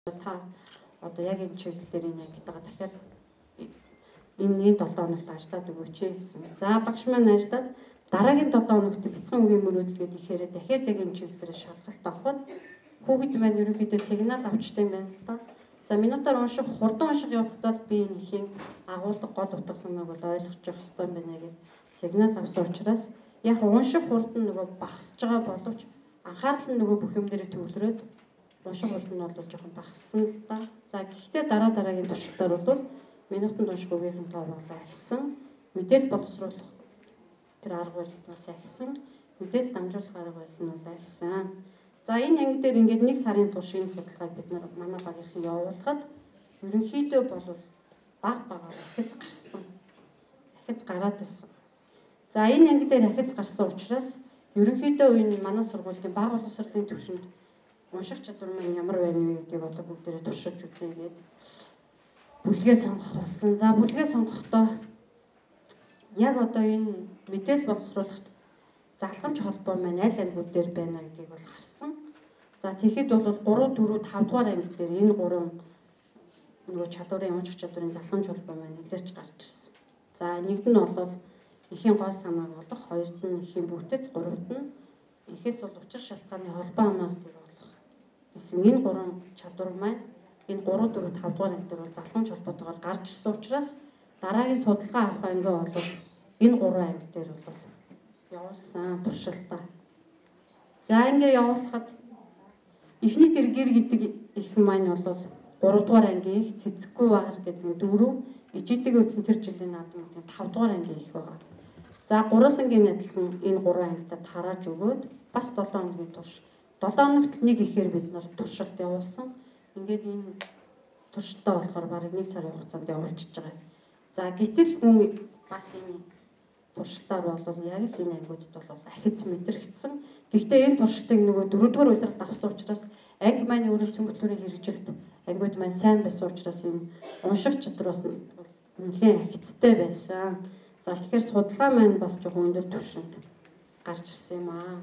та одоо яг энэ чиглэлээр энэ ангитайгаа дахиад энэ 7 хоногт ажиллаад өгөөч гэсэн. За багш маань ажиллаад дараагийн 7 хоногт бяцхан үгийн мөрөөдөлгээд ихээр дахиад яг энэ чиглэлээр шалгалт авахд хүүхэд маань ерөнхийдөө сигнал авчтай юм байна л да. За минутаар унших, хурдан унших явцдаа би энэ ихийн агуулга гол утга санааг бол ойлгож явах хэрэгтэй юм байна гэдэг сигнал авсан учраас яг унших хурдан нөгөө багасж байгаа боловч анхаарал нь нөгөө бүх юм дээр төвлөрөөд унших хурд нь бол жоохон багассан л да. За гэхдээ дараагийн туршилтаар бол минутанд унших үеийн тоо болоо гэсэн мэдээлэл боловсруулах тэр арга барилнаас ахисан мэдээлэл дамжуулах арга барил нь бол ахисан. За энэ анги дээр ингээд 1 сарын турш энэ судалгааг бид нар манай багийнхан явуулахад ерөнхийдөө бол баг ахиц гарсан. Ахиц гараад байсан. За энэ анги дээр ахиц гарсан учраас ерөнхийдөө энэ манай сургуулийн баг боловсролын төвшөнд унших чадвар маань ямар байна вэ гэдгийг одоо бүгдээрээ туршиж үзье гэдэг бүлгээ сонгох болсон. За бүлгээ сонгохдоо яг одоо энэ мэдээлэл боловсруулахт залхамж холбоо маань аль ангиуд дээр байна гэдгийг бол харсан. За тэгэхэд бол 3, 4, 5 дугаар анги дээр энэ 3 нөгөө чадварын унших чадварын залхамж холбоо маань илэрч гарч ирсэн. За нэгд нь бол эхийн гол санааг болох, хоёрд нь эхийн бүтэц, гуравт нь эхээс бол учир шалтгааны холбоо хамгааллыг олох гэсэн энэ 3 чадвар маань энэ 3, 4, 5 дугаар анги дээр бол залхамж холбоотойгоор гарч ирсэн учраас дараагийн судалгаа авах анги бол энэ 3 анги дээр бол явуулсан туршилтаа. За ингээ явуулахад эхний тэр гэр гэдэг их маань бол 3 дугаар ангийн их цэцэггүй баар гэдэг 4 ижидэг үзсэн тэр жилийн наадмын 5 дугаар ангийн их байгаа. За гурвангийн адилхан энэ 3 ангидад харааж өгөөд бас 7 хоногийн турш 7 хоногт нэг ихээр бид нар туршилт явуулсан. Ингээд энэ туршилтаа болохоор бараг 1 сарын хугацаанд явуулчихж байгаа. За гэтэл хүн бас энэ туршилтаар бол яг л энэ ангиудад бол ахиц мэдрэгдсэн. Гэхдээ энэ туршилтыг нөгөө 4-р удиралд авсан учраас анги маань өөрөө цөмбөлтөрийн хэрэгжилт ангиуд маань сайн байсан учраас энэ унших чадвараас нэлээд ахицтай байсан. За тэгэхээр судалгаа маань бас жоохон өндөр түвшинд гарч ирсэн юм аа.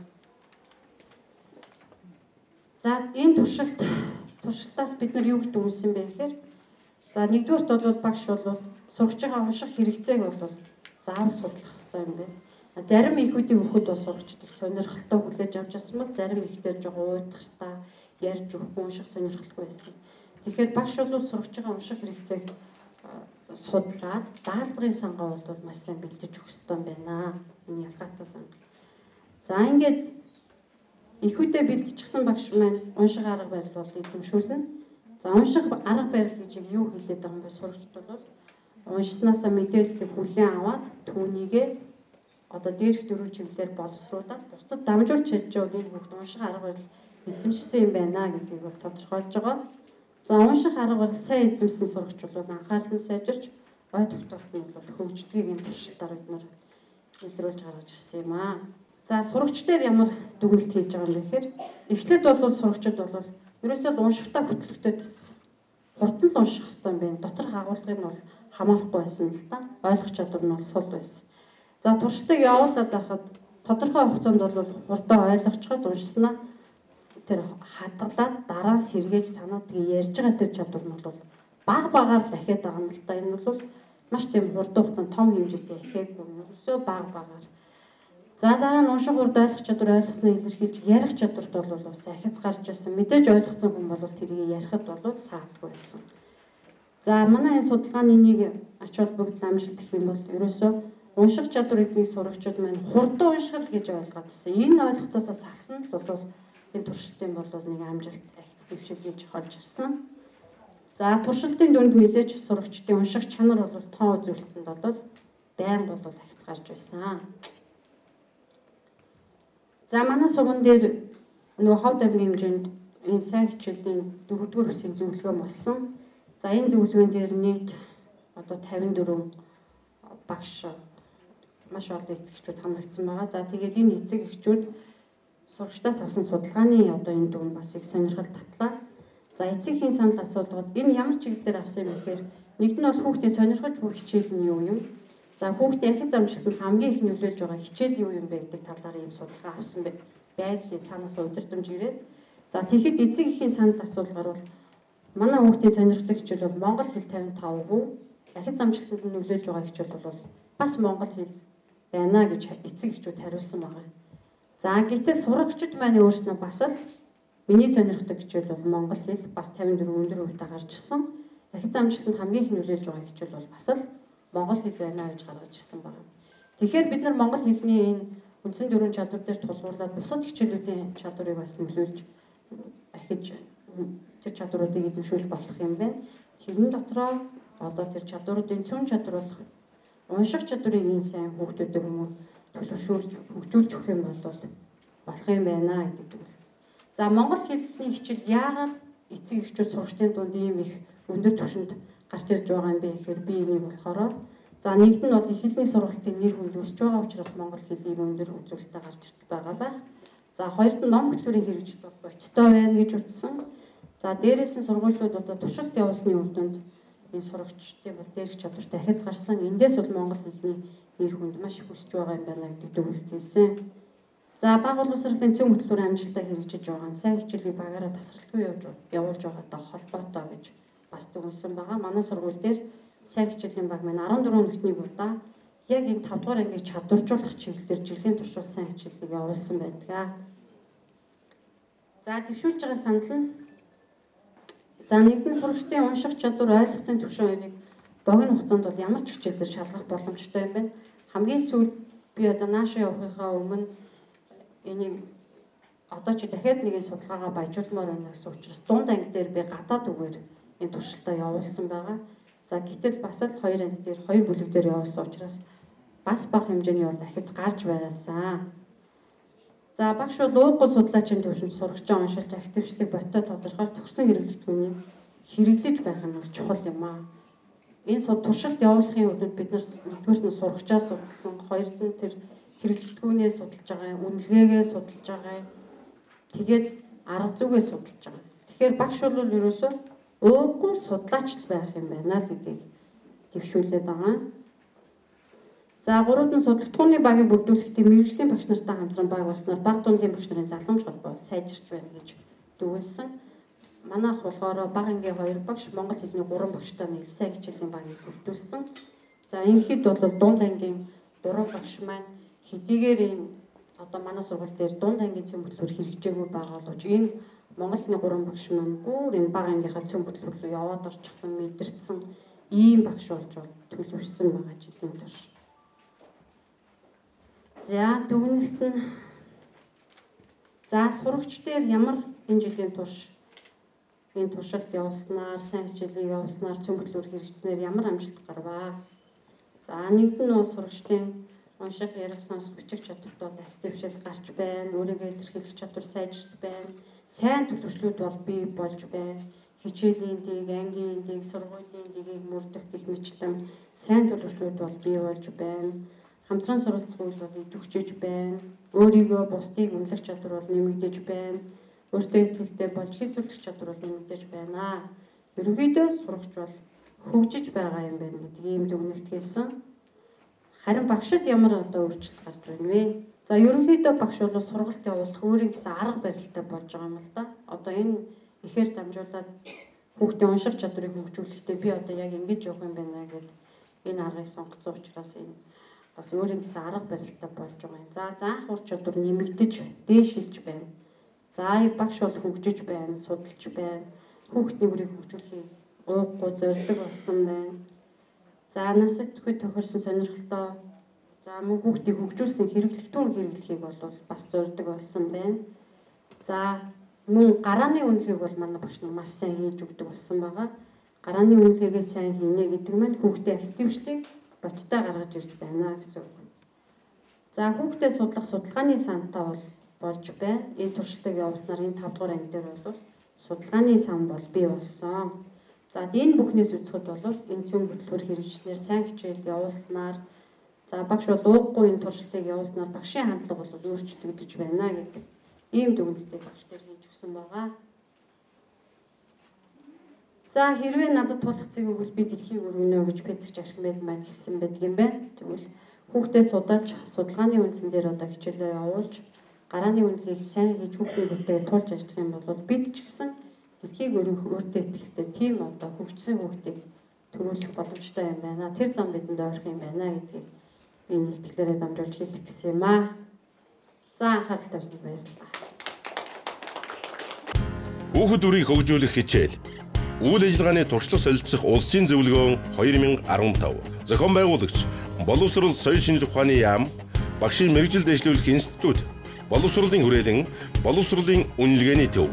За энэ туршилтаас бид нар юу гэж дүгнсэн бэ гэхээр за нэгдүгürt бол багш бол сурагчийн унших хэрэгцээг бол заавал судлах хэрэгтэй юм байна. Зарим ихүүдийн хөхөд бол сурагчдыг сонирхолтой хүлээж авч байсан бол зарим ихтер жоохон уйдгартай ярьж өгөхгүй унших сонирхолтой байсан. Тэгэхээр багш бол сурагчийн унших хэрэгцээг судлаад даалбарын сангаа бол маш сайн бэлдэж өгөх хэрэгтэй юм байна. Энэ ялгаатай санга. За ингээд ихүүдээ бэлдчихсэн багш маань унших арга барил бол эзэмшүүлнэ. За унших арга барил гэж юу хэлээд байгаа юм бэ? Сурагчд бол уншснаасаа мэдээллийг хүлээн аваад түүнийгээ одоо дээрх 4 чиглэлээр боловсруулаад бусдад дамжуулж чадчихвал энэ бүгд унших арга барил эзэмшсэн юм байна гэдгийг бол тодорхойлж байгаа. За унших арга барил сайн эзэмсэн сурагч бол анхаарал нь сайжирч ой тогтоолт нь бол хөгждгийг энэ туршилтаар бид нар илрүүлж гаргаж ирсэн юм аа. За сурагч дээр ямар дүгнэлт хийж байгаа юм бэ гэхээр эхлээд бол сурагчид бол ерөөсөө уншихтаа хөтлөгтэй байсан. Хурдан л унших хэрэгтэй юм байна. Доторх агуулгыг нь бол хамаарахгүй байсан л да. Ойлгох чадвар нь бол сул байсан. За туршилтыг явуулаад байхад тодорхой хугацаанд бол хурдан ойлгочход уншснаа тэр хадгалаад дараа нь сэргээж санаад ярьж байгаа тэр чадвар нь бол багаар л ахиад байгаа юм л да. Энэ бол маш тийм хурдан хугацаанд том хэмжээтэй ахиаггүй ерөөсөө багаар. За дараа нь унших хурд ойлгох чадвар ойлгосноо илэрхийлж ярих чадварт бол бас ахиц гарч ирсэн. Мэдээж ойлгоцсон хүн бол тэрийг ярихад бол саадгүй байсан. За манай энэ судалгааны нэг ач холбогдол амжилт гэх юм бол ерөөсөө унших чадварыг сурагчид маань хурдан унших гэж ойлгоод байсан. Энэ ойлголцоосоо салсан л бол энэ туршилтын бол нэг амжилт ахиц дэвшил гэж холж ирсэн. За туршилтын дүнд мэдээж сурагчдын унших чанар бол тоо үзүүлэлтэнд бол байнга бол ахиц гарч байсан. За манай суган дээр нөгөө ховд аймгийн хэмжээнд энэ сайн хичээлийн 4-р үсгийн зөвлөгөө болсон. За энэ зөвлөгөөн дээр нийт одоо 54 багш маш олон эцэгчүүд хамрагдсан байгаа. За тэгээд энэ эцэг эхчүүд сурагчдаас авсан судалгааны одоо энэ дүн бас их сонирхол татлаа. За эцэгхийн санал асуулгад энэ ямар чиглэлээр авсан юм бэ гэхээр нэгд нь бол хүүхдийн сонирхож буй хичээл нь юу юм? За хүүхдийн ахиц амжилтанд хамгийн их нөлөөлж байгаа хичээл юу юм бэ гэдэг талаар ийм судалгаа авсан байдлыг цаанаас удирдамж ирээд за тэгэхэд эцэг эхийн санал асуулгаар бол Манай хүүхдийн сонирхдаг хичээл бол монгол хэл 55%, ахиц амжилтанд нөлөөлж байгаа хичээл бол бас монгол хэл байна гэж эцэг эхчүүд хариулсан байгаа. За гэтэл сурагчид маань өөрснөө бас л миний сонирхдаг хичээл бол монгол хэл бас 54 өндөр хувьтай гарч ирсэн. Ахиц амжилтанд хамгийн их нөлөөлж байгаа хичээл бол бас л монгол хэл байна гэж гаргаж ирсэн байна. Тэгэхээр бид нар монгол хэлний энэ үндсэн дөрвөн чадвар дээр тулгуурлаад бусад хичээлүүдийн чадварыг бас нөлөөлж ахиж тэр чадваруудыг эзэмшүүлж болох юм байна. Тэрэн дотроо одоо тэр чадваруудын цөм чадвар болох унших чадварыг энэ сайн хүүхдүүдэд төлөвшүүлж хөгжүүлж өгөх юм бол болох юм байна гэдэг үг. За монгол хэлний хичээл яагаад эцэг эхчүүд сурагчдын дунд ийм их өндөр түвшинд гарч ирж байгаа юм бэ гэхээр би энийг болохоор за нэгд нь бол их хэлний сургалтын нэр хүнд өсөж байгаа учраас монгол хэл ийм өндөр үзүүлэлттэй гарч ирж байгаа байх. За хоёрд нь ном хөтөлбөрийн хэрэгжил бол боттой байна гэж утсан. За дээрээс нь сургуулиуд одоо туршилт явуулсны үр дүнд энэ сурагчдын бол дээрх чадвартай ахиц гарсан. Эндээс бол монгол хэлний нэр хүнд маш их өсөж байгаа юм байна гэдэг дүгнэлт хэлсэн. За бага боловсролын цөм хөтөлбөр амжилттай хэрэгжиж байгаа нь сайн хичээлийг багаараа тасралтгүй явуулж байгаатай холбоотой гэж бас дүгнэлсэн байгаа. Манай сургууль дээр сайн хичээлийн баг маань 14 нүхний удаа яг энэ 5 дугаар ангийг чадваржуулах чиглэлээр жилийн туршуул сайн хичээлийг явуулсан байдаг. За дэвшүүлж байгаа санал нь за нэгдэн сурагчдын унших чадвар ойлгоцын түвшин хувийг богино хугацаанд бол ямар ч хичээлээр шалгах боломжтой юм байна. Хамгийн сүүлд би одоо наашаа явахынхаа өмнө энийг одоо ч дахиад нэгэн судалгаагаа баяжуулмаар байна гэсэн учраас дунд анги дээр би гадаад үгээр энэ туршилтаа явуулсан байгаа. За гэтэл бас л хоёр анги дээр хоёр бүлэг дээр явуулсан учраас бас бага хэмжээний бол ахиц гарч байсан. За багш бол ууггүй судлаачийн төвшөнд сурагчаа уншилж активчлыг боттой тодорхойлж төгсөн хэрэглэгдэхүүнийг хэрэглэж байх нь бол чухал юм аа. Энэ туршилт явуулахын үр дүнд бид нар нэгдүгээр нь сурагчаа судалсан, хоёрд нь тэр хэрэглэгдэхүүнээ судалж байгаа, үнэлгээгээ судалж байгаа. Тэгээд арга зүгээ судалж байгаа. Тэгэхээр багш бол ерөөсөө ууггүй судлаач байх юм байна л гэдгийг дэвшүүлээд байгаа. За гурван нь судлагдхууны багийг бүрдүүлэхдээ мэргэжлийн багш нартай хамтран баг болсноор баг дундын багш нарын залгамж холбоо сайжирч байна гэж дүгнэлсэн. Манайх болохоор бага ангийн 2 багш, монгол хэлний 3 багштай нэг сайн хичээлийн багийг бүрдүүлсэн. За энэхэд бол дунд ангийн 3 багш маань хэдийгээр энэ одоо манай сургууль дээр дунд ангийн цөм хөтөлбөр хэрэгжээгүй байгаа боловч энэ монгол хэлний 3 багш маань бүр энэ бага ангийнхаа цөм хөтөлбөр рүү яваад орчихсон, мэдэрсэн ийм багш болж төлөвшсөн байгаа жилийн турш. За дүгнэлт нь за сурагч дээр ямар энэ жилийн турш энэ туршилт явуулснаар, сайн хичээлийг явуулснаар, цөм хөтөлбөр хэрэгжснээр ямар амжилт гарваа. За нэгд нь бол сурагчдын унших, ярих, сонсох, бичих чадварт бол ахис дэвшил гарч байна. Өөрийгөө илэрхийлэх чадвар сайжирч байна. Сайн төлөвчлүүд бол бий болж байна. Хичээлийн дэг, ангийн дэг, сургуулийн дэгийг мөрдөх гэх мэтлэн сайн төлөвчлүүд бол бий болж байна. Хамтран суралцах үйл бол идэвхжиж байна. Өөрийгөө бусдыг үнэлэх чадвар бол нэмэгдэж байна. Өөртөө итгэлтэй болж хийсвэрлэх чадвар бол нэмэгдэж байна. Ерөнхийдөө сурагч бол хөгжиж байгаа юм байна гэдэг ийм дүгнэлт хэлсэн. Харин багшид ямар одоо өөрчлөлт гарч байна вэ? За ерөнхийдөө багш бол сургалт явуулах өөрийн гэсэн арга барилтай болж байгаа юм л да. Одоо энэ ихээр дамжуулаад хүүхдийн унших чадварыг хөгжүүлэхдээ би одоо яг ингэж явах юм байна гэдэг энэ аргыг сонгоцсон учраас энэ бас өөрийн гэсэн арга барилтай болж байгаа юм. За заах ур чадвар нэмэгдэж, дээшилж байна. За багш бол хөгжиж байна, судалж байна. Хүүхдийн үрийг хөгжүүлэхийг ууггүй зорддог болсон байна. За насад төхөд тохирсон сонирхолтой за мөн хүүхдийг хөгжүүлсэн хэрэглэгдэхүүн хэрэглэхийг бол бас зорддог болсон байна. За мөн гарааны үнэлгээг бол манай багш нар маш сайн хийж өгдөг болсон байгаа. Гарааны үнэлгээгээ сайн хийнэ гэдэг маань хүүхдийн ахис дэвшлийг боттой гаргаж ирж байна гэсэн үг. За хүүхдээ судлах судалгааны сантай болж байна. Энэ туршилтыг явуулснаар энэ 5 дугаар анги дээр бол судалгааны сан бол бий болсон. За энэ бүхнээс үзэхэд бол энэ цөм хөтөлбөр хэрэгжснээр сайн хичээл явуулснаар за багш бол ууггүй энэ туршилтыг явуулснаар багшийн хандлага бол өөрчлөгдөж байна гэдэг ийм дүгнэлтийг багш дээр хийж өгсөн байгаа. За хэрвээ надад тулах цэг өгвөл би дэлхийг өргөнө гэж Пэцэгч Архимед маань хэлсэн байдаг юм байна. Тэгвэл хүүхдээ судалж судалгааны үндсэн дээр одоо хичээлээ явуулж гарааны үнэлгээг сайн хийж хүүхдийн бүртээ тулж ажиллах юм бол бид ч гэсэн дэлхийг өөртөө итгэлтэй тийм одоо хөгжсөн хүүхдийг төрүүлэх боломжтой юм байна. Тэр зам бидэнд ойрох юм байна гэдгийг би нийтлэлээрээ дамжуулж хэлэх гэсэн юм аа. За анхаарал тавьсанд баярлалаа. Хүүхэд үрийг хөгжүүлэх хичээл. Үйл ажиллагааны туршлага солилцох улсын зөвлөгөөн 2015. Зохион байгуулагч Боловсрол соёл шинжлэх ухааны яам, багшийн мэргэжил дэвшлүүлэх институт, боловсролын хүрээлэн, боловсролын үнэлгээний төв.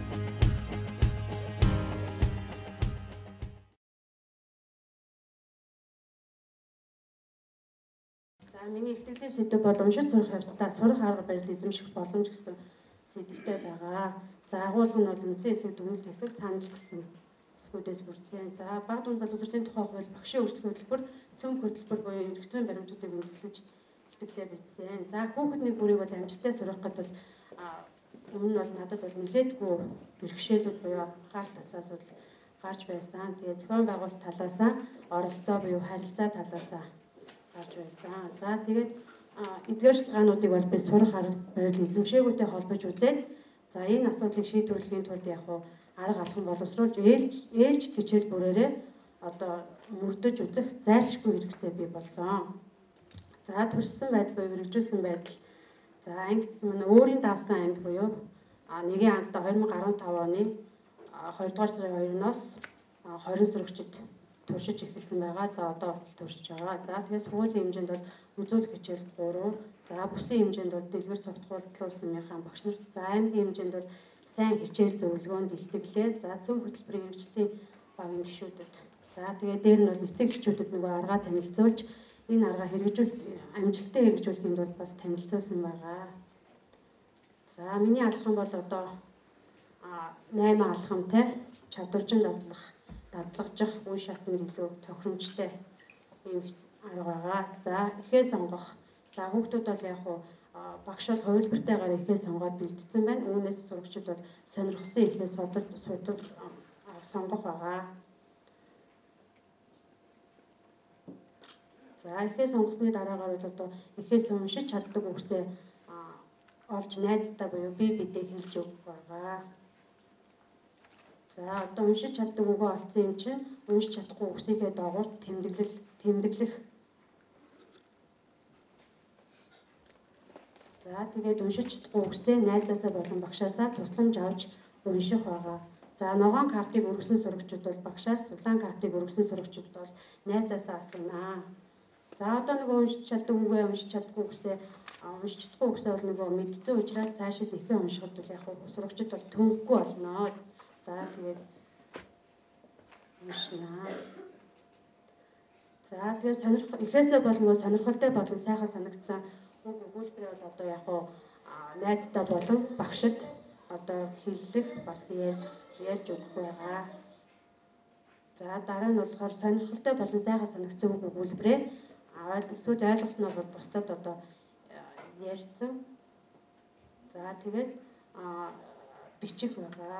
За миний ихтгэлийн сэдэв бол уншиж сурах явцдаа сурах арга барил эзэмших боломж гэсэн сэдвтэй байгаа. За агуулга нь бол үндсэн эсэг дүгнэлт хэсэг санал гэсэн эсгүүдээс бүрдсэн. За баг дунд боловсролын тухай хууль, багшийн өөрчлөлт хөтөлбөр, цөм хөтөлбөр буюу эргэцүүн баримтуудыг үндэслэж итгэлээ бичсэн. За хүүхэд нэг бүрийг бол амжилттай сурах гэдэг өмнө нь бол надад бол нэлээдгүй бэрхшээлүүд буюу анхаарал татсан асуудал гарч байсан. Тэгээ зохион байгуулалт талаасаа оролцоо буюу харилцаа талаасаа гарч байсан. За тэгээд эдгээр шалтгаануудыг бол би сурах арга барил эзэмшээгүйтэй холбож үзээд за энэ асуудлыг шийдвэрлэхийн тулд яг арга алхам боловсруулж ээлж хичээл бүрээрээ одоо мөрдөж үзэх зайлшгүй хэрэгцээ бий болсон. За төрсөн байдал буюу хэрэгжүүлсэн байдал. За анги өөрийн даасан анги буюу нэгэн ангид 2015 оны 2 дугаар сарын 2-оос 20 сурагчид туршиж эхэлсэн байгаа. За одоо болтол туршиж байгаа. За тэгээд сургуулийн хэмжээнд бол үзүүлэх хичээл 3. За бүсийн хэмжээнд бол дэлгэр цогтгуулсан багш нарт. За аймгийн хэмжээнд бол сайн хичээл зөвлөгөөнд илтгэлээ. За зөв хөтөлбөрийн хэрэгжлийн багийн гишүүдэд. За тэгээд дээр нь бол эцэг эхчүүдэд нөгөө аргаа танилцуулж энэ аргаа амжилттай хэрэгжүүлэхэд бол бас танилцуулсан байгаа. За миний алхам бол одоо 8 алхамтай чадваржин дадлагжих үе шатнд илүү тохиромжтой юм арга байгаа. За эхээ сонгох. За хүүхдүүд бол яг багш бол хувилбартайгаар эхээ сонгоод бэлдсэн байна. Үүнээс сурагчид бол сонирхсан эхээ сонгох байгаа. За эхээ сонгосны дараагаар бол одоо эхээс уншиж чаддаг үгсээ олж найздаа буюу бидээ хэлж өгөх байгаа. За одоо уншиж чаддаг үгөө олсон юм чинь уншиж чадахгүй үгсийнхээ доогуур тэмдэглэх. За тэгээд уншиж чадахгүй үгсээ найзаасаа болон багшаасаа тусламж авч унших байгаа. За ногоон картыг өргөсөн сурагчид бол багшаас, улаан картыг өргөсөн сурагчид бол найзаасаа асуунаа. За одоо нөгөө уншиж чаддаг үгээ уншиж чадахгүй үгсээ уншиж чадахгүй үгсээ бол нөгөө мэдсэн учраас цаашид ихээ уншихад бол яг сурагчид бол төвөггүй болно. За тэгээд уншнаа. За тэгээд эхээсээ бол нөгөө сонирхолтой болон сайхан санагдсан үг өгүүлбэрээ бол одоо яг найздаа болон багшид одоо хэллэх бас ярьж өгөх байгаа. За дараа нь болохоор сонирхолтой болон сайхан санагдсан үг өгүүлбэрээ эсвэл ойлгосноо бол бусдад одоо ярьсан. За тэгээд бичих байгаа.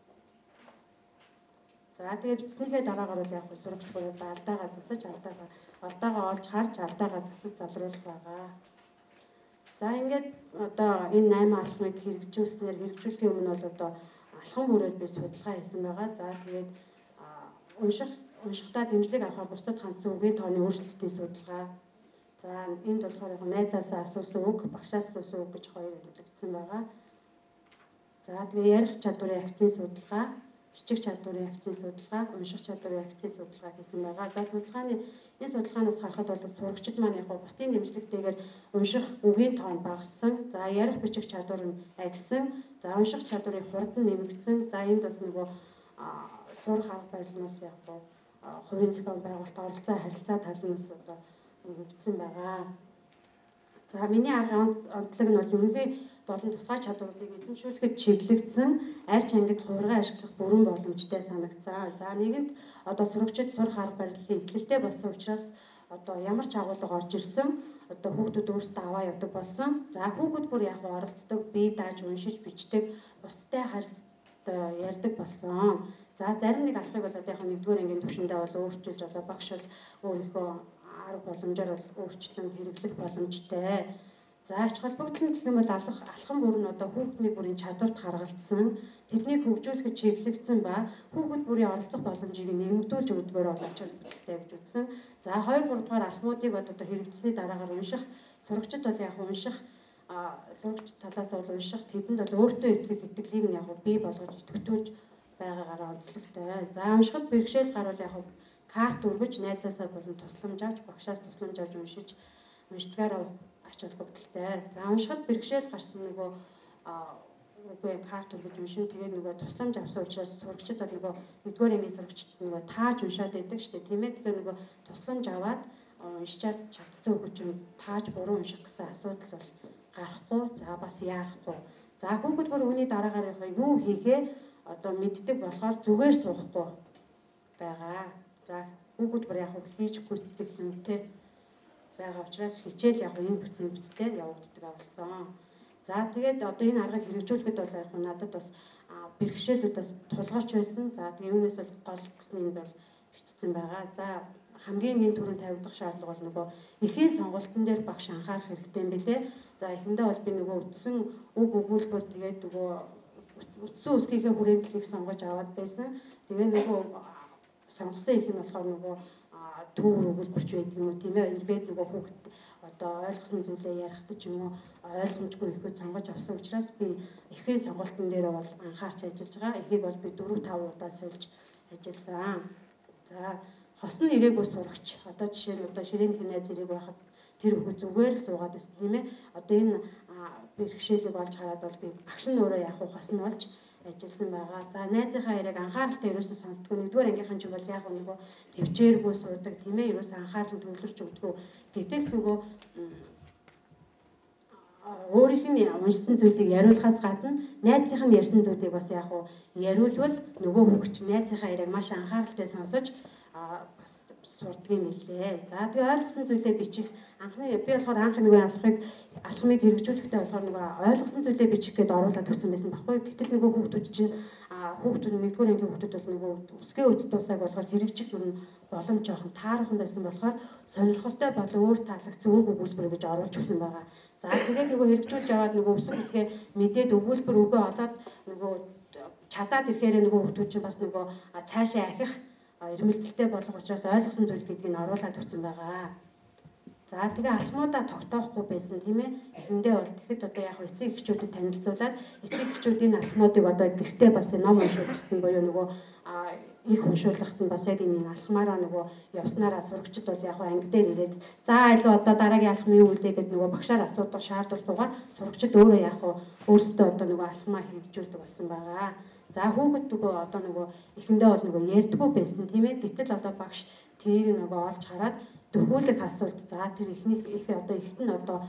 За тэгээд бичснийхээ дараагаар бол яг сурагч буюу алдаагаа засаж алдаагаа олж харж алдаагаа засаж залруулах байгаа. За ингээд одоо энэ 8 алхмыг хэрэгжүүлэхийн өмнө бол одоо алхам бүрээр би судалгаа хийсэн байгаа. За тэгээд уншихтаа дэмжлэг авахар бусдад хандсан үгийн тооны өөрчлөлтийн судалгаа. За энд болохоор яг найзаасаа асуусан үг, багшаас асуусан үг гэж хоёр хөтөлбөрсөн байгаа. За тэгээд ярих чадварын акцийн судалгаа, бичих чадварын акцийн судалгаа, унших чадварын акцийн судалгаа гэсэн байгаа. За энэ судалгаанаас харахад бол сурагчид маань яг бусдын дэмжлэгтэйгээр унших үгийн тоон багассан. За ярих бичих чадвар нь агьсан. За унших чадварын хурд нь нэмэгдсэн. За энд бас нөгөө сурах арга барилнаас яг хувийн зохион байгуулалт оролцоо харилцаа талнаас одоо нэмэгдсэн байгаа. За миний арга онцлог нь бол ерөнхий болон тусгай чадваруудыг эзэмшүүлэхэд чиглэгдсэн аль ч ангид хувиргаа ашиглах бүрэн боломжтой санагцсан. За нэгэнт одоо сурагчид сурах арга барилын ихтгэлтэй болсон учраас одоо ямар ч агуулга орж ирсэн одоо хүүхдүүд өөрсдөө аваа явдаг болсон. За хүүхэд бүр яг оролцдог, бие дааж уншиж бичдэг, бусдтай харилцаа ярьдаг болсон. За зарим нэг алхмыг бол одоо яг 1-р ангийн түвшиндээ бол өөрчилж одоо багш бол өөрийнхөө арга боломжоор бол өөрчлөн хэрэглэх боломжтой. За ач холбогдол нь гэх юм бол алхам бүр нь одоо хүүхдний бүрийн чадварт харгалзсан, тэднийг хөгжүүлэхэд чиглэгдсэн ба хүүхэд бүрийн оролцох боломжийг нэмэгдүүлж өгдөгөр бол ач холбогдолтой гэж үзсэн. За 2 3 дугаар алхмуудыг одоо хэрэгжсэний дараагаар унших, сурагчид бол яг унших, сурагч талаас бол унших, тэдэнд бол өөртөө итгэх итгэлийг нь яг бий болгож идэвхжүүлж байгаагаараа онцлогтой. За уншихад бэрхшээл гарвал яг карт өргөж найзаасаа болон тусламж авч, багшаас тусламж авч уншдагаараа бас ач холбогдолтой. За уншихад бэрхшээл гарсан нөгөө үгүй карт өргөж уншин тэгээд нөгөө тусламж авсан учраас сурагчид бол нөгөө 1-р ангийн сурагчид нөгөө тааж уншаад байдаг шүү дээ, тийм ээ. Тэгэхээр нөгөө тусламж аваад уншчаад чадсан хүүхэд чинь тааж буруу унших гэсэн асуудал бол гарахгүй. За бас яарахгүй. За хүүхэд бүр үүний дараагаар юу хийхээ одоо мэддэг болохоор зүгээр суухгүй байгаа. За хүүхэд бүр яг хийж гүйцэтгэх юмтэй байгаа учраас хичээл яг энэ бүцтэй явагддаг болсон. За тэгээд одоо энэ аргыг хэрэгжүүлэхэд бол яг надад бас бэрхшээлүүд бас тулгарч байсан. За тэгээд юунаас бол гол гэсний нь бол бичсэн байгаа. За хамгийн нэг түрүүнд тавигдах шаардлага бол нөгөө эхийн сонголтын дээр багш анхаарах хэрэгтэй юм билээ. За эхэндээ бол би нөгөө үтсэн үг өгүүлбэр тэгээд нөгөө үтсэн үсгийнхээ хүрээллийг сонгож аваад байсан. Тэгээд нөгөө сонгосон их нь болохоор нөгөө төвөр өгүүлбэрч байдаг юм уу тийм ээ. Эргээд нөгөө хүүхэд одоо ойлгосон зүйлээ ярихдаг ч юм уу ойлгомжгүй ихэд сонгож авсан учраас би эхийн сонголтын дээр бол анхаарч ажиллаж байгаа. Эхийг бол би 4-5 удаа сольж ажилласан. За хосны ирээгүй сурагч одоо жишээ нь одоо ширээнийх найз ирээгүй байхад тэр хүүхэд зүгээр л суугаад байсан тийм ээ. Одоо энэ бэрхшээлийг олж хараад бол би багш нь өөрөө яг хосн болж ажилласан байгаа. За найзынхаа яриаг анхааралтай ерөөсөө сонсдгоо. 1-р ангийнхан ч бол яг нөгөө төвчээргүй суудаг тийм ээ. Ерөөсөө анхаарал төвлөрч өгдөгөө. Гэтэл нөгөө өөрийнх нь уншсан зүйлийг яриулахаас гадна найзынх нь ярьсан зүйлийг бас яг яриулвал нөгөө хүүхэд чинь найзынхаа яриаг маш анхааралтай сонсож бас сурдаг юм лээ. За тэгээ ойлгосон зүйлээ бичих анхны би болохоор анх нөгөө алхмыг хэрэгжүүлэхдээ болохоор нөгөө ойлгосон зүйлээ бичих гэдээ оруулаад өгсөн байсан байхгүй. Гэтэл нөгөө хүүхдүүд чинь хүүхдүүд 1-р ангийн хүүхдүүд бол нөгөө үсгээ үз дуусайг болохоор хэрэгжих юм боломж жоохон таархан байсан болохоор сонирхолтой болон өөр таалагдсан үг өгүүлбэр гэж оруулж өгсөн байгаа. За тэгээд нөгөө хэрэгжүүлж аваад нөгөө өсөг үтгээ мэдээд өгүүлбэр өгөө олоод нөгөө чадаад ирэхээр нөгөө хүүхдүүд чинь бас нөгөө цаашаа ахих ирмэлцэлтэй болох учраас ойлгосон зүйл гэдгийг нь оруулаад өгсөн байгаа. За тэгээ алхмуудаа тогтоохгүй байсан тийм ээ. Эхэндээ бол тэгэхэд одоо яг эцэг эхчүүдэд танилцуулаад эцэг эхчүүдийн алхмуудыг одоо гэртээ бас ном уншуулахт нь буюу нөгөө их уншуулахт нь бас яг энэ алхмаараа нөгөө явснараа сурагчид бол яг анги дээр ирээд за илүү одоо дараагийн алхам юу үлээ гэдэг нөгөө багшаар асуудаг шаардлагатайгаар сурагчид өөрөө яг өөрсдөө одоо нөгөө алхмаа хэрэгжүүлдэг болсон байгаа. За хүүхэд нөгөө одоо нөгөө эхэндээ бол нөгөө ярьдггүй байсан тийм ээ. Гэтэл одоо багш тэрийг нөгөө олж хараад төхөөлөх асуулт за тэр их одоо ихт нь одоо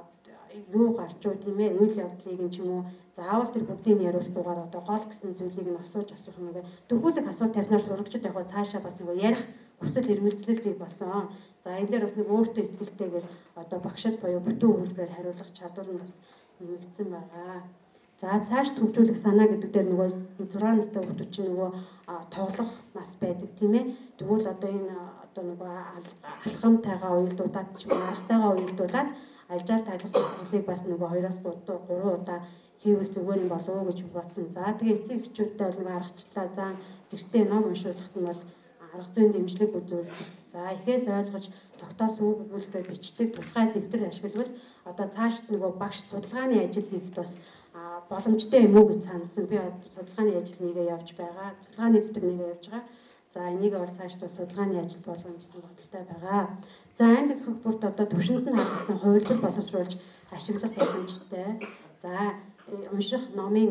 юу гарч уу тийм ээ үйл явдлыг нь ч юм уу заавал тэр бүгдийг яриулахгүйгээр одоо гол гэсэн зүйлийг нь асууж асуух нэгэ төхөөлөх асуулт тавьснаар сурагчид яг цаашаа бас нөгөө ярих хүсэл эрмэлзэл бий болсон. За энэ дээр бас нэг өөртөө итгэлтэйгээр одоо багшд буюу бүтэн өгүүлбэрээр хариулах чадвар нь бас нэмэгдсэн байгаа. За цааш төвжүүлэх санаа гэдэг дээр нөгөө 6 настай хүүхдүүд чинь нөгөө тоглох нас байдаг тийм ээ. Тэгвэл одоо энэ одоо нөгөө алхамтайгаа уялдуулаад ч юм уу аргатайгаа уялдуулаад ажаар тайлах засаглыг бас нөгөө 2-3 удаа хийвэл зүгээр юм болов уу гэж бодсон. За тэгээ эцэг эхчүүдтэй бол нөгөө аргачлалаа зан гэртээ ном уншуулахт нь бол арга зүйн дэмжлэг үзүүлэх. За эхээс ойлгож тогтоосон үг өгүүлбэрээр бичдэг тусгай дэвтэр ашиглавал одоо цаашд нөгөө багш судалгааны ажил хийхэд бас боломжтой юм уу гэж санасан. Би судалгааны ажил нэгээ явж байгаа. Судалгааны дэвтэр нэгээ явж байгаа. За энийг бол цаашдаа судалгааны ажил болгоно гэсэн бодолтой байгаа. За анги хөгбөрт одоо төвшөнд нь хадгалсан хувилбар боловсруулж ашиглах боломжтой. За унших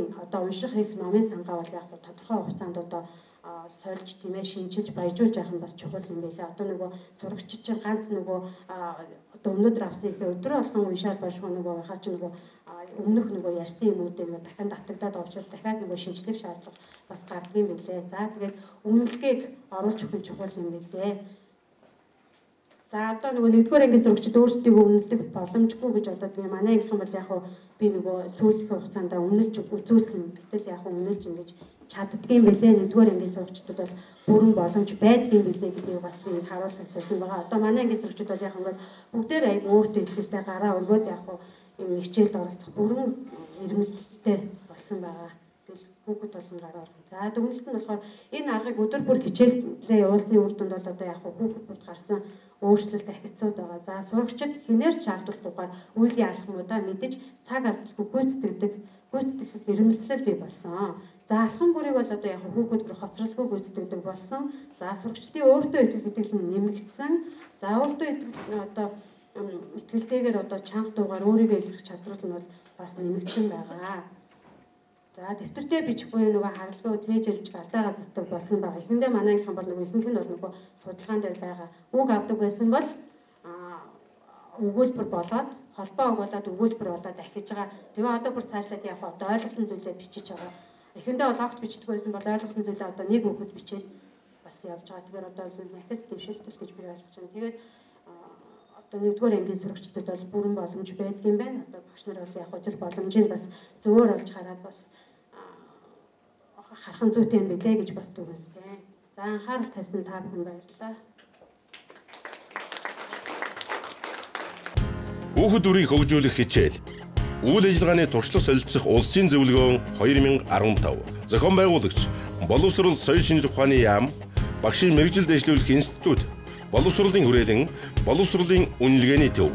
их номын сангаа бол яг тодорхой хугацаанд одоо сольж тийм ээ шинжилж баяжуулж явах нь бас чухал юм байлаа. Одоо нөгөө сурагчид чинь ганц нөгөө одоо өнөөдөр авсан их өдрөө болгон уншаад башгүй нөгөө хаа чи нөгөө өмнөх нөгөө ярьсан юмнуудыг нөгөө дахин давтагдаад байгаа учраас дахиад нөгөө шинжлэх шаардлага бас гардаг юм билээ. За тэгээд үнэлгээг оруулж өгөх нь чухал юм билээ. За одоо нөгөө 1-р ангийн сурагчид өөрсдөө үнэлэх боломжгүй гэж одоо тийм манай ангийнхан бол яг би нөгөө сүүлэх хугацаанд үнэлж үзүүлсэн. Гэтэл яг үнэлж ингэж чаддгийм билээ. 1-р ангийн сурагчдад бол бүрэн боломж байдгийн билээ гэдгийг бас би харуулах зорилсон байгаа. Одоо манай ангийн сурагчид бол яг ингээд бүгдээр аяг өөртөө ихтэй гараа өргөөд яг энэ хичээлд оролцох бүрэн эрмэлзэлтэй болсон байгаа. Тэгэл хүүхэд болгон гараа орхон. За дүгнэлт нь болохоор энэ аргыг өдөр бүр хичээлдээ явуулсны үр дүнд бол одоо яг хүүхэд бүрд гарсан өөрчлөлт ахицууд байгаа. За сурагчид хинээр шаардлагатайгаар үйл ялгамудаа мэдэж цаг алдалгүй гүйцэтгэх эрмэлзэл бий болсон. За алхам бүрийг бол одоо яг хүүхэд бүр хоцролгүй гүйцэтгэдэг болсон. За сурагчдын өөртөө итгэх итгэл нь нэмэгдсэн. За өөртөө одоо итгэлтэйгээр одоо чанга дуугаар өөрийгөө илэрхийлэх чадвар нь бол бас нэмэгдсэн байгаа. За дэвтэртээ бичих буюу нөгөө харалгаа цээжэлж галтаа газартай болсон байгаа. Эхэндээ манайхан бол нөгөө ихэнх нь бол нөгөө судалгаан дээр байгаа. Үг авдаг байсан бол өгүүлбэр болоод холбоо өгүүлээд өгүүлбэр болоод дахиж байгаа. Тэгээ одоо бүр цаашлаад яг одоо ойлгосон зүйлээ бичиж байгаа. Эхэндээ бол огт бичдэг байсан бол ойлгосон зүйлээ одоо нэг өгөхөд бичээд бас явж байгаа. Тэгэхээр одоо нахис дэвшилтэл гэж би ойлгож байна. Тэгээд одоо нэгдүгээр ангийн сурагчдад бол бүрэн боломж байдаг юм байна. Одоо багш нар бол яг тэр боломжийг бас зөвөр олж хараад бас хархан зүйтэй юм билээ гэж бас дүгнэжээ. За анхаарал тавьсан та бүхэн баярлалаа. Хүүхэд бүрийг хөгжүүлэх хичээл. Үйл ажиллагааны туршлага солилцох улсын зөвлөгөөн 2015. Зохион байгуулагч Боловсрол соёл шинжлэх ухааны яам, багшийн мэргэжил дэвшлүүлэх институт, боловсролын хүрээлэн, боловсролын үнэлгээний төв.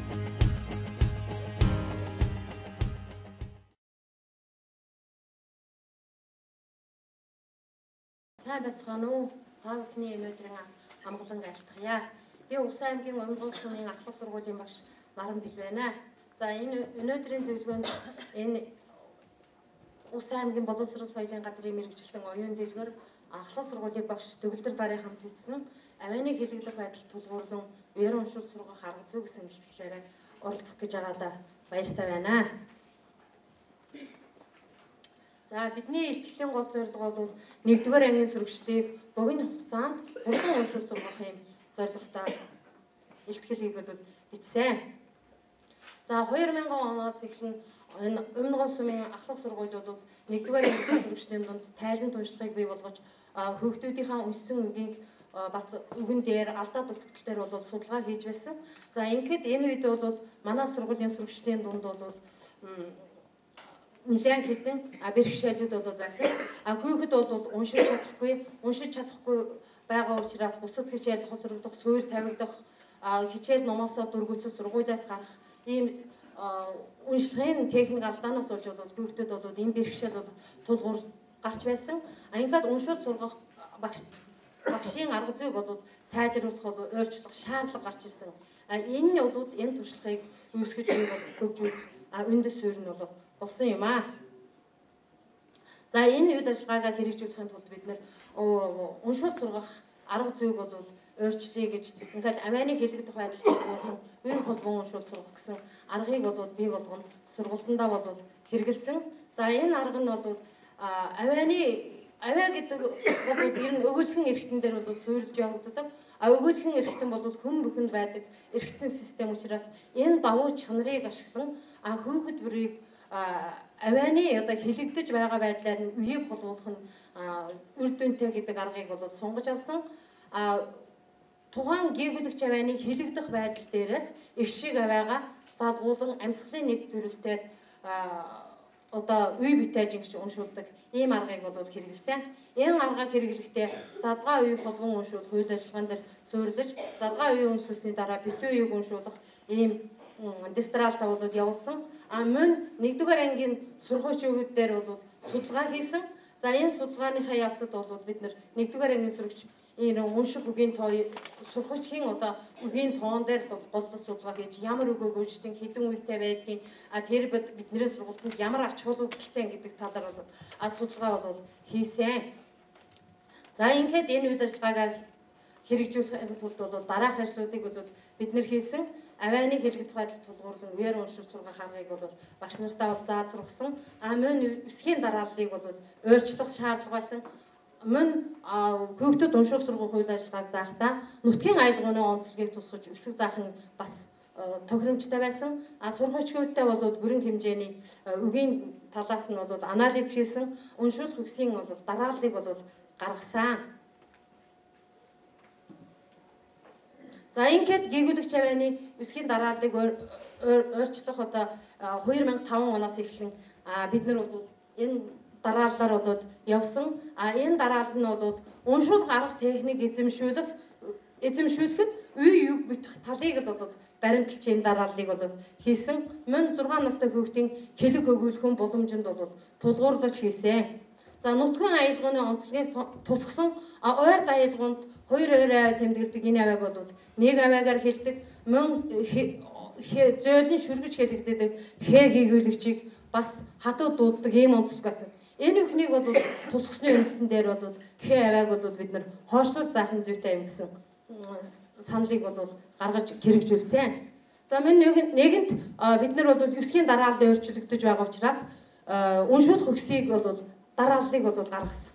Сайн байцгаана уу? Та бүхний өнөөдрийн амгалан айлтгая. Би Увс аймгийн Умган сумын ахлах сургуулийн багш Наран Бил байна. За энэ өнөөдрийн зөвлөгөөнд энэ Увс аймгийн боловсрол соёлын газрын мэргэжилтэн оюун дэлгэр ахлах сургуулийн багш Төгөлдөр Дарын хамт бичсэн авианы хэлэгдэх байдал тулгуурлан уяр уншуулт сургах арга зүй гэсэн хэлтгэлээр оролцох гэж байгаадаа баяртай байна. За бидний илтгэлийн гол зорилго бол 1-р ангийн сурагчдыг богино хугацаанд хурдан уншуулт сургах юм зорилготой илтгэлийг бол бичсэн. За 2000 оноос эхлэн энэ Умган сумын ахлах сургууль бол 1-р ангийн сурагчдын дунд тайлан туршлагыг бий болгож хүүхдүүдийнхээ уншсан үгийг бас үгэн дээр алдаа дутагдал дээр бол судалгаа хийж байсан. За ингээд энэ үед бол манай сургуулийн сурагчдын дунд бол нэлээд хэдэн бэрхшээлүүд бол байсан. Хүүхэд бол уншиж чадахгүй байгаа учраас бусад хичээл хоцрогдох, суурь тавигдах, хичээл номоосоо дургүйцэх, сургуулиас гарах ийм уншлагын техник алдаанаас болж бол хүүхдүүд бол энэ бэрхшээл бол тулгуур гарч байсан. Ингээд уншуулт сургах багшийн арга зүй бол сайжруулах бол ойрчлох шаардлага гарч ирсэн. Энэ нь бол энэ туршлагыг үүсгэж хөгжүүлэх үндэс суурь нь бол болсон юм аа. За энэ үйл ажиллагаагаа хэрэгжүүлэхийн тулд бид нэр уншуулт сургах арга зүйг бол өөрчлөе гэж ингээд авианы хэлэгдэх байдал тулгуурлан үе холбоон уншуулт сургах гэсэн аргыг бол бий болгоно сургалтандаа бол хэрэгэлсэн. За энэ арга нь бол авиа гэдэг бол ер нь өгүүлхэн эрхтэн дээр бол суурилж явагддаг. Өгүүлхэн эрхтэн бол хүн бүхэнд байдаг эрхтэн систем учраас энэ давуу чанарыг ашиглан хүүхэд бүрийг авианы одоо хилэгдэж байгаа байдлаар нь үеийг холбуулах нь үр дүнтэй гэдэг аргыг бол сунгаж авсан. Тухайн гээгүүлэгч авианы хилэгдэх байдал дээрээс их шиг авиагаа залгуулан амьсгалын нэг төрөлтөөр одоо үе битэж ингэж уншуулдаг ийм аргыг бол хэрэгэлсэн. Энэ аргыг хэрэглэхдээ задгаа үе холбон уншуулах үйл ажиллагаан дээр суурилж, задгаа үе уншуулсны дараа битүү үеийг уншуулах ийм дистралтаа бол явуулсан. Мөн 1-р ангийн сургуульчид дээр бол судалгаа хийсэн. За энэ судалгааныхаа явцад бол бид нар 1-р ангийн сурагч энэ унших үгийн тоо сургуульчийн одоо үгийн тоон дээр голлол судалгаа хийж ямар үгөө уншдаг хэдэн үетэй байдгийг тэр бидний сургуультанд ямар ач холбогдолтой гэдэг талаар бол судалгаа бол хийсэн. За ингээд энэ үйл ажиллагаагаа хэрэгжүүлэхийн тулд бол дараах ажлуудыг бол бид нэр хийсэн. Авианы хэлэгдэх байдал тулгуурлан үеэр уншуулт сургах аргыг бол багш нартаа бол зааж сургасан. Мөн үсгийн дарааллыг бол өөрчлөх шаардлага байсан. Мөн хүүхдүүд уншуулт сургах үйл ажиллагааг заахдаа нутгийн аялгауны онцлогийг тусгаж үсэг заах нь бас тохиромжтой байсан. Сургуульчдтай бол бүрэн хэмжээний үгийн талаас нь бол анализ хийсэн. Уншуулт үсгийн бол дарааллыг бол гаргасан. За ингээд гээгүүлэгч авианы өсгийн дарааллыг өөрчлөх одоо 2005 оноос эхлэн бид нар бол энэ дарааллаар бол явсан. Энэ дараалал нь бол уншуулах арга техник эзэмшүүлэхэд үе юг бүтэх талыг бол баримталж энэ дарааллыг бол хийсэн. Мөн 6 настай хүүхдийн хэлэг хөгөөлөхөн боломжинд бол тулгуурлаж хийсэн. За нутгийн аялгауны онцлогийг тусгасан ойр аялгаунд 2 ойр авиа тэмдэгддэг энэ авиаг бол нэг авиагаар хэлдэг. Мөн зөөлөн шүргэж хэлэгддэг хээ гээгүүлэгчийг бас хатуу дууддаг ийм онцлог байсан. Энэ бүхнийг бол тусгасны үндсэн дээр бол хээ авиаг бол бид нар хоошлуул заахын зүйтэй юм гэсэн саналыг бол гаргаж хэрэгжүүлсэн. За мөн нэгэнт бид нар бол 9-ийн дараалал өөрчлөгдөж байгаа учраас уншуулах үгсийг бол дарааллыг бол гаргасан.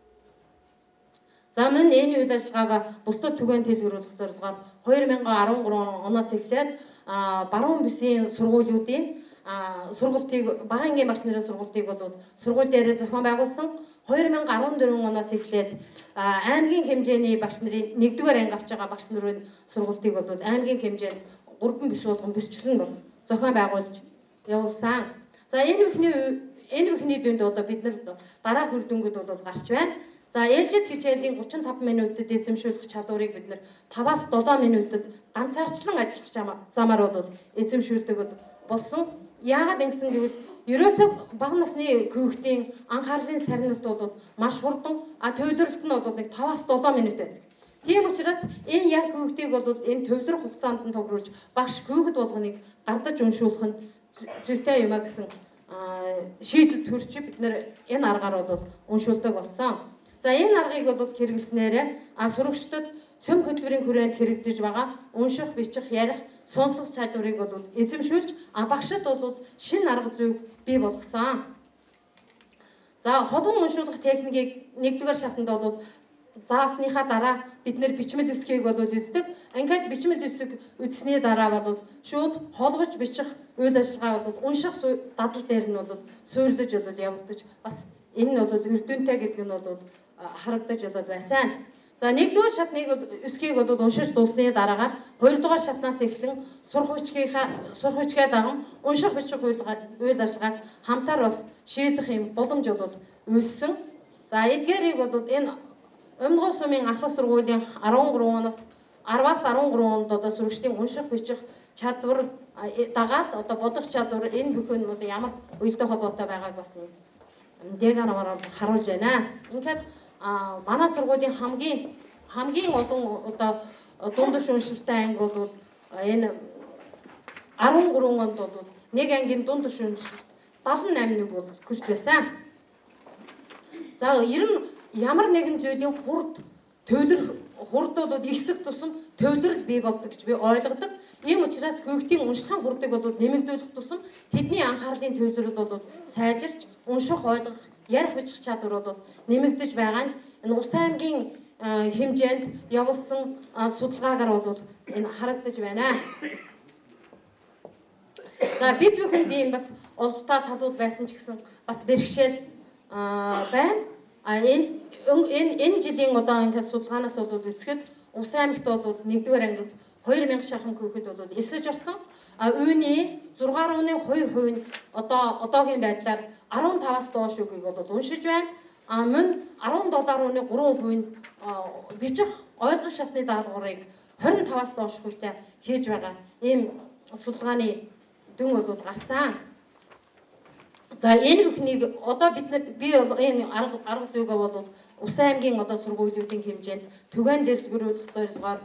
За мөн энэ үйл ажиллагаагаа бусдад түгээн дэлгэрүүлэх зорилгоор 2013 оноос эхлээд баруун бүсийн сургуулиудын сургалтыг багаан ангийн багш нарын сургалтыг бол сургууль дээр зохион байгуулсан. 2014 оноос эхлээд аймгийн хэмжээний багш нарын 1-р анги авч байгаа багш нарын сургалтыг бол аймгийн хэмжээнд 3 бүс болгон бүсчлэн бол зохион байгуулж явуулсан. За энэ бүхний дүнд одоо бид нар дараах үр дүнгууд бол гарч байна. За ээлжид хичээлийн 35 минутад эзэмшүүлэх чадварыг бид нар 5-7 минутад ганцаарчлан ажиллах замаар бол эзэмшүүлдэг болсон. Яагаад ингэсэн гэвэл ерөөсөө бага насны хүүхдийн анхаарлын сарнилт бол маш хурдан, төвлөрөлт нь бол нэг 5-7 минут байдаг. Тийм учраас энэ яг хүүхдийг бол энэ төвлөрөх хугацаанд нь тохируулж багш хүүхэд болгоныг гардаж уншуулах нь зүйтэй юм а гэсэн шийдэлд хүрч бид нар энэ аргаар бол уншуулдаг болсон. За энэ аргыг бол хэрэглэснээр сурагчдад цөм хөтөлбөрийн хүрээнд хэрэгжиж байгаа унших, бичих, ярих, сонсох чадварыг бол эзэмшүүлж багшид бол шинэ арга зүйг бий болгосон. За холбон уншуулах техникийг 1-р шатанд бол заасныхаа дараа бид нэр бичмэл үсгийг бол үздэг. Ингээд бичмэл үсэг үзсний дараа бол шууд холбож бичих үйл ажиллагаа бол унших дадлал дээр нь бол суйрлаж бол явагдаж бас энэ нь бол үрдүнтэй гэдэг нь бол харагдаж бол байсан. За 1-р шатныг өсгийг бол уншиж дуусны дараагаар 2-р шатнаас эхлэн сурах бичгээ даган унших бичих үйл ажиллагааг хамтаар бас шийдэх юм боломж бол үүссэн. За эдгээрийг бол энэ Өмнөдгөө сумын ахлах сургуулийн 10-аас 13 онд одоо сурагчдын унших бичих чадвар дагаад одоо бодох чадвар энэ бүхэн одоо ямар үедээ холбоотой байгааг бас диаграмаар харуулж байна. Ингээд манай сургуулийн хамгийн олон одоо дундаж уншилтай анги бол энэ 13 онд бол нэг ангийн дундаж уншилт 78 нэг бол хүрч байсан. За ер нь ямар нэгэн зүйлийн хурд бол ихсэх тусам төвлөрөл бий болдог гэж би ойлгодог. Ийм учраас хүүхдийн уншлагын хурдыг бол нэмэгдүүлэх тусам тэдний анхаарлын төвлөрөл бол сайжирч унших, ойлгох, ярих бичих чадвар бол нэмэгдэж байгаа нь энэ Улс аймгийн хэмжээнд явуулсан судалгаагаар бол энэ харагдаж байна. За бид бүхэнд ийм бас ололттой талууд байсан ч гэсэн бас бэрхшээл байна. Энэ жилийн одоо энэ судалгаанаас бол үзэхэд Улс аймагт бол 1-р ангид 2000 шахан хүүхэд бол эсэж орсон. Үүний 6.2% нь одоогийн байдлаар 15-аас доош үгийг бол уншиж байна. Мөн 17.3% нь бичих ойлгох шатны даалгаврыг 25-аас доош хүүтэй хийж байгаа. Ийм судалгааны дүн бол гарсан. За энэ бүхнийг одоо би бол энэ арга зүйгээ бол Улс аймгийн одоо сургуулиудын хэмжээнд түгээн дэлгэрүүлэх зорилгоор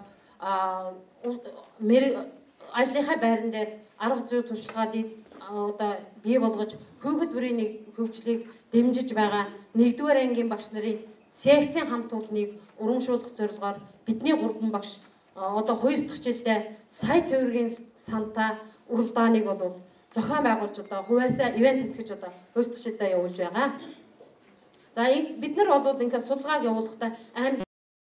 ажлынхаа байран дээр арга зүй туршлагыг одоо бий болгож хүүхэд бүрийн хөгжлийг дэмжиж байгаа 1-р ангийн багш нарын секцийн хамт олныг урамшуулах зорилгоор бидний 3 багш одоо 2 дахь жилдээ сая төгрөгийн сантаа уралдааныг бол зохион байгуулж одоо хуваасаа ивент хийгэж одоо 2 дахь жилдээ явуулж байгаа. За бид нар бол ингээд судалгааг явуулахдаа